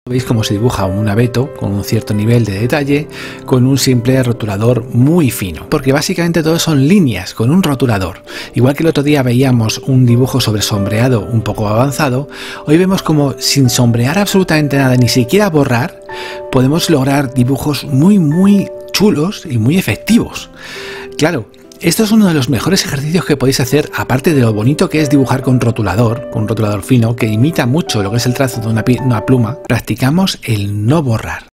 Veis cómo se dibuja un abeto con un cierto nivel de detalle con un simple rotulador muy fino, porque básicamente todo son líneas con un rotulador. Igual que el otro día veíamos un dibujo sobre sombreado un poco avanzado, hoy vemos como sin sombrear absolutamente nada, ni siquiera borrar, podemos lograr dibujos muy chulos y muy efectivos. Claro, esto es uno de los mejores ejercicios que podéis hacer, aparte de lo bonito que es dibujar con un rotulador fino, que imita mucho lo que es el trazo de una pluma. Practicamos el no borrar.